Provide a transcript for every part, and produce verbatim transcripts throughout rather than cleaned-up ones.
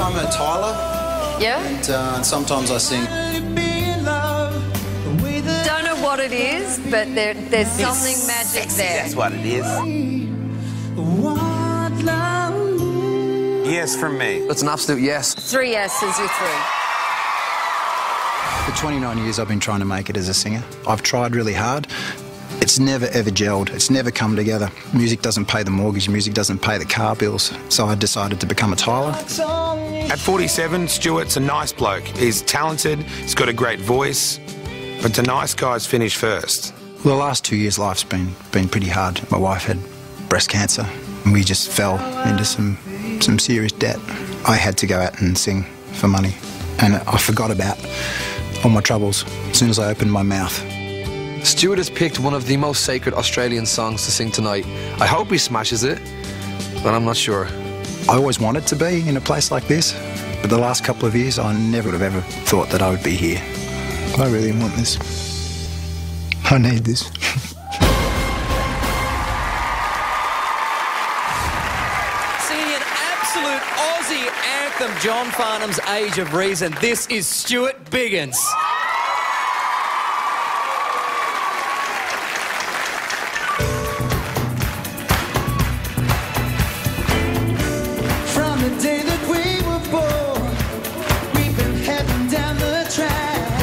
I'm a Tyler. Yeah? And uh, sometimes I sing. Don't know what it is, but there, there's something It's magic sexy, there. that's what it is. Yes, from me. That's an absolute yes. Three yeses with three. For twenty-nine years I've been trying to make it as a singer. I've tried really hard. It's never ever gelled. It's never come together. Music doesn't pay the mortgage, music doesn't pay the car bills. So I decided to become a Tyler. At forty-seven, Stuart's a nice bloke. He's talented, he's got a great voice, but the nice guys finish first. Well, the last two years life's been been pretty hard. My wife had breast cancer and we just fell into some some serious debt. I had to go out and sing for money and I forgot about all my troubles as soon as I opened my mouth. Stuart has picked one of the most sacred Australian songs to sing tonight. I hope he smashes it, but I'm not sure. I always wanted to be in a place like this, but the last couple of years I never would have ever thought that I would be here. I really want this. I need this. Singing an absolute Aussie anthem, John Farnham's Age of Reason. This is Stuart Biggins. From the day that we were born, we've been heading down the track.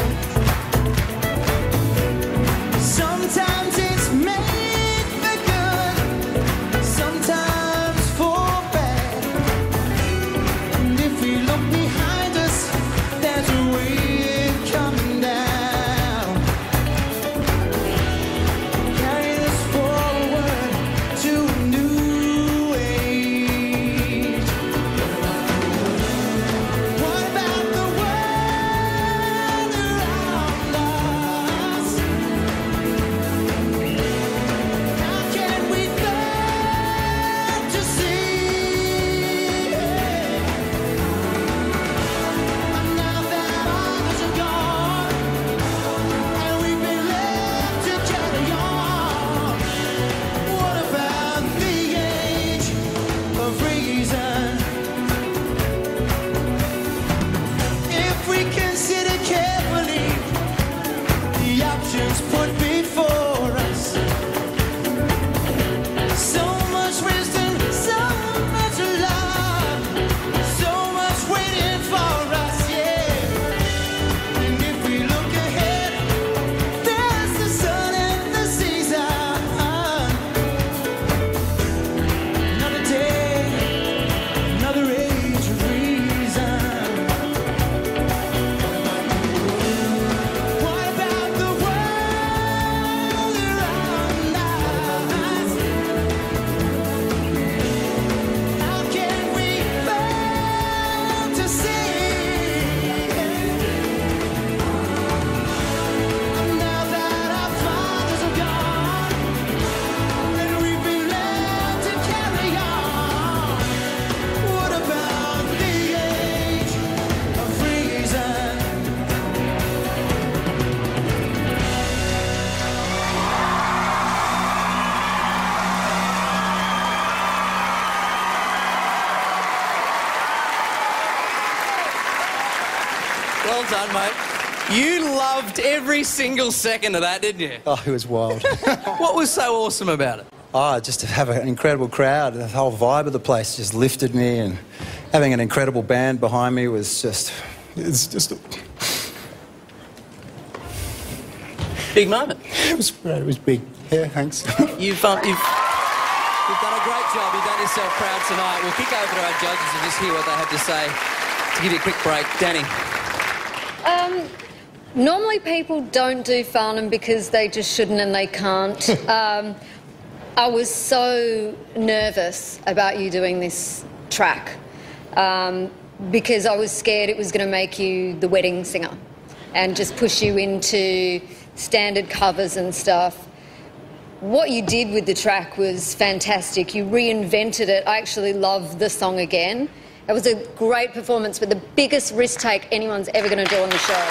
Sometimes it's made for good, sometimes for bad. And if we look behind us, there's a wave coming down. Carry us forward to a new age. What about the world around us? How can we fail to see? And now that others are gone, and we've been left to carry on. What about the age of reason? If we consider carefully the options put before us, so much wisdom, so much love, so much waiting for us, yeah. And if we look ahead, there's the sun and the season. Another day, another age of reason. What about the world around us? How can we fail to see? And now that our fathers are gone, and we've been left to carry on. What about the age of reason? Well done, mate. You loved every single second of that, didn't you? Oh, it was wild. What was so awesome about it? Oh, just to have an incredible crowd. The whole vibe of the place just lifted me, and having an incredible band behind me was just... It's just... Big moment. It was great. It was big. Yeah, thanks. You've, um, you've, you've done a great job. You've done yourself proud tonight. We'll kick over to our judges and just hear what they have to say. To give you a quick break, Danny. Um, normally people don't do Farnham because they just shouldn't and they can't. um, I was so nervous about you doing this track um, because I was scared it was going to make you the wedding singer and just push you into standard covers and stuff. What you did with the track was fantastic. You reinvented it. I actually love the song again. It was a great performance, but the biggest risk take anyone's ever going to do on the show.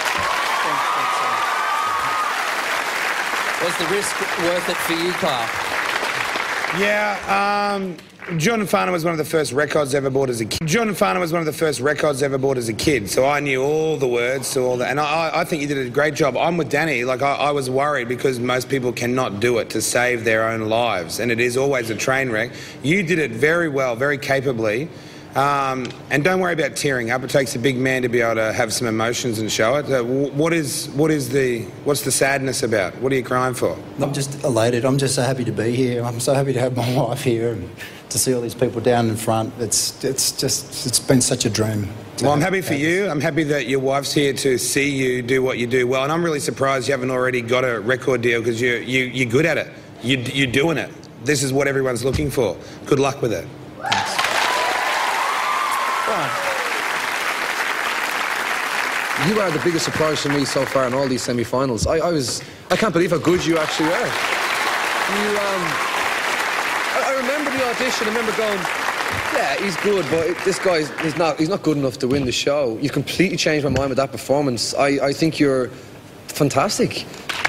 Was the risk worth it for you, Kyle? Yeah, um, Jordan Farnham was one of the first records I ever bought as a kid. Jordan Farnham was one of the first records I ever bought as a kid, so I knew all the words to all that. And I, I think you did a great job. I'm with Danny. Like, I, I was worried because most people cannot do it to save their own lives, and it is always a train wreck. You did it very well, very capably. Um, and don't worry about tearing up. It takes a big man to be able to have some emotions and show it. Uh, what is, what is the, what's the sadness about? What are you crying for? I'm just elated. I'm just so happy to be here. I'm so happy to have my wife here and to see all these people down in front. It's, it's just, it's been such a dream. Well, I'm happy for you. I'm happy that your wife's here to see you do what you do well. And I'm really surprised you haven't already got a record deal because you, you, you're good at it. You, you're doing it. This is what everyone's looking for. Good luck with it. Thanks. You are the biggest surprise for me so far in all these semi-finals. I, I was, I can't believe how good you actually are. You, um, I, I remember the audition. I remember going, yeah, he's good, but this guy, he's not, he's not good enough to win the show. You completely changed my mind with that performance. I, I think you're fantastic.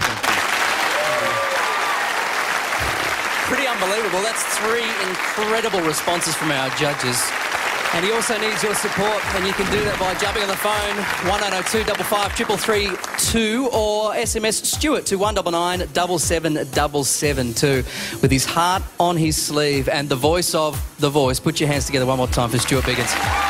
Pretty unbelievable. That's three incredible responses from our judges. And he also needs your support, and you can do that by jumping on the phone, one eight oh two five five three three two, or S M S Stuart to one nine nine seven seven seven seven two with his heart on his sleeve and the voice of The Voice. Put your hands together one more time for Stuart Biggins.